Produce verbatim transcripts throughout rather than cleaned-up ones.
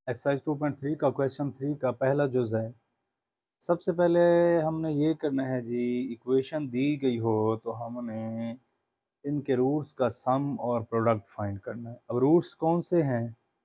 Exercise two point three का question three का पहला जुज़ है। सबसे पहले हमने ये करना है जी, इक्वेशन दी गई हो तो हमने इनके रूट्स का सम और प्रोडक्ट फाइंड करना है। अब रूट्स कौन से हैं?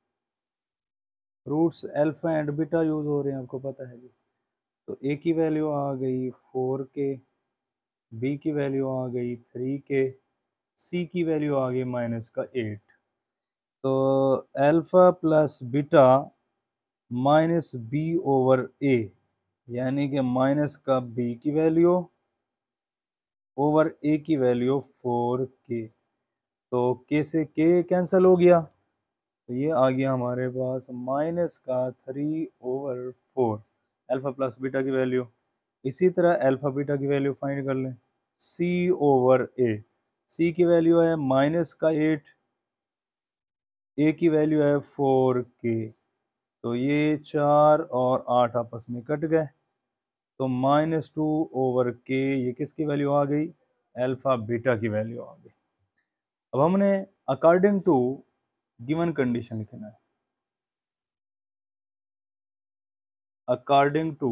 Roots alpha and beta use हो रहे हैं, आपको पता है जी। तो ए की वैल्यू आ गई फोर के, बी की वैल्यू आ गई थ्री के, सी की वैल्यू आ गई माइनस का एट। तो alpha plus beta minus B over A, यानी कि माइनस का बी की वैल्यू ओवर ए की वैल्यू फोर के। तो के से के कैंसिल हो गया, तो ये आ गया हमारे पास माइनस का three over four alpha plus beta की वैल्यू। इसी तरह अल्फा बीटा की वैल्यू फाइंड कर लें, सी ओवर ए। सी की वैल्यू है माइनस का एट, ए की वैल्यू है फोर के। तो ये चार और आठ आपस में कट गए, तो माइनस टू ओवर के, ये किसकी वैल्यू आ गई? अल्फा बीटा की वैल्यू आ गई। अब हमने अकॉर्डिंग टू गिवन कंडीशन लिखना है। According to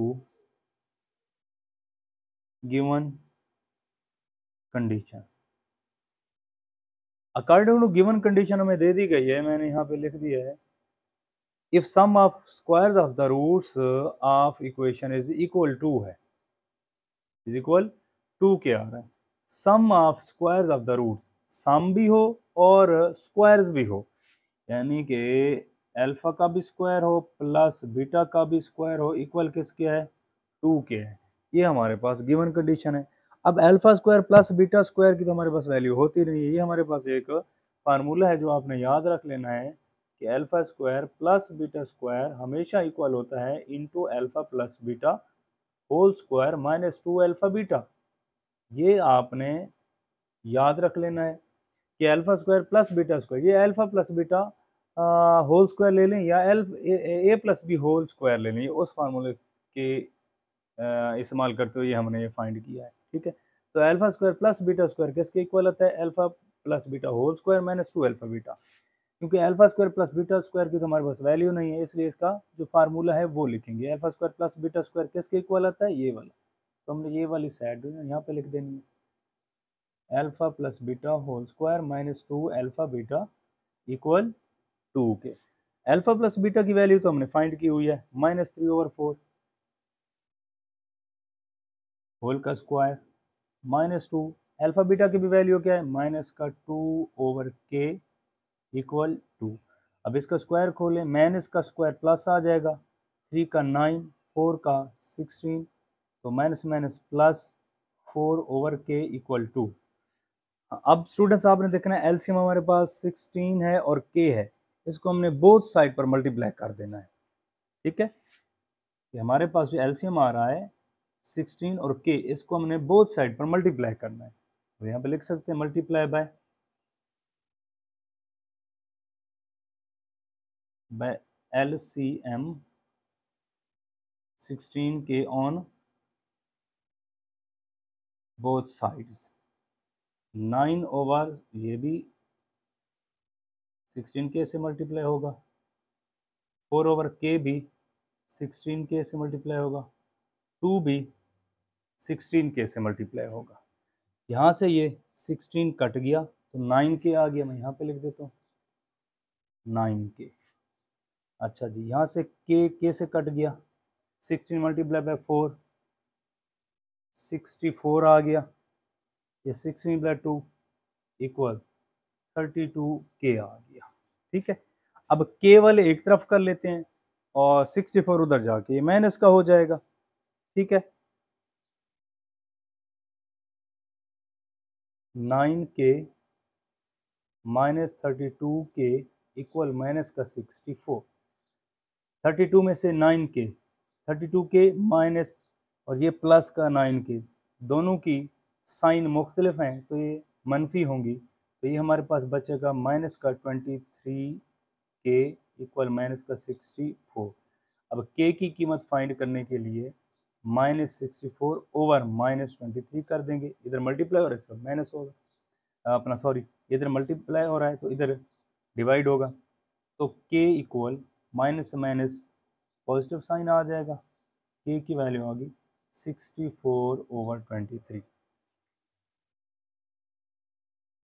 given condition, according to given condition हमें दे दी गई है, मैंने यहाँ पे लिख दिया है, if sum of squares of the roots of equation is equal to है, इज इक्वल टू के आ रहा है। Sum of squares of the roots, sum भी हो और स्क्वायर्स भी हो, यानी कि अल्फा का भी स्क्वायर हो प्लस बीटा का भी स्क्वायर हो, इक्वल किसके है? टू के है। ये हमारे पास गिवन कंडीशन है। अब alpha square plus beta square की तो हमारे पास वैल्यू होती नहीं है। ये हमारे पास एक फार्मूला है जो आपने याद रख लेना है कि alpha square plus beta square हमेशा इक्वल होता है into alpha plus beta whole square minus two alpha beta. ये आपने याद रख लेना है कि alpha square plus beta square, ये alpha plus beta whole square ले लें या एल्फ A plus B whole square ले लें, उस फार्मूले के इस्तेमाल करते हुए हमने ये फाइंड किया है। ठीक है, तो alpha square plus beta square किसके इक्वल होता है? Alpha plus beta whole square minus two alpha beta. क्योंकि alpha square plus beta square की तो हमारे पास वैल्यू नहीं है, इसलिए इसका जो फार्मूला है वो लिखेंगे। Alpha square plus beta square किसके इक्वल आता है? ये वाला। तो हमने ये वाली साइड यहाँ पे लिख देनी है, alpha plus beta whole square minus two alpha beta equal to k. Alpha plus beta की वैल्यू तो हमने फाइंड की हुई है, minus three over four whole का square minus two, alpha beta की भी वैल्यू क्या है? माइनस का two over k equal to. अब इसका स्क्वायर खोलें, माइनस का स्क्वायर प्लस आ जाएगा, थ्री का नाइन, फोर का सिक्सटीन, तो minus minus plus four over k equal to. अब स्टूडेंट्स आपने देखना है एलसीएम हमारे पास सिक्सटीन है और के है, इसको हमने बोथ साइड पर मल्टीप्लाई कर देना है। ठीक है, कि हमारे पास जो एलसीएम आ रहा है सिक्सटीन और के, इसको हमने बोथ साइड पर मल्टीप्लाई करना है। तो यहाँ पे लिख सकते हैं multiply by by LCM sixteen k on both sides. Nine over ये भी सिक्सटीन के से मल्टीप्लाई होगा, फोर ओवर के भी सिक्सटीन के से मल्टीप्लाई होगा, टू भी सिक्सटीन के से मल्टीप्लाई होगा। यहाँ से ये सिक्सटीन कट गया तो नाइन के आ गया, मैं यहाँ पे लिख देता हूँ नाइन के। अच्छा जी, यहाँ से के के से कट गया, sixteen multiply by four, sixty four आ गया, ये sixteen by two equal thirty two k आ गया। ठीक है, अब के वाले एक तरफ कर लेते हैं और सिक्सटी फोर उधर जाके माइनस का हो जाएगा। ठीक है, nine k minus thirty two k equal minus का सिक्सटी फोर। थर्टी टू में से नाइन के, थर्टी टू के माइनस और ये प्लस का नाइन के, दोनों की साइन मुख्तलिफ हैं तो ये मनफी होंगी, तो ये हमारे पास बचेगा माइनस का twenty three k equal minus का सिक्सटी फोर। अब के की कीमत फाइंड करने के लिए minus sixty four over minus twenty three कर देंगे, इधर मल्टीप्लाई हो रहा है सब माइनस होगा अपना, सॉरी इधर मल्टीप्लाई हो रहा है तो इधर डिवाइड होगा, तो के इक्वल माइनस से माइनस पॉजिटिव साइन आ जाएगा, के की वैल्यू आ गई sixty four over twenty three.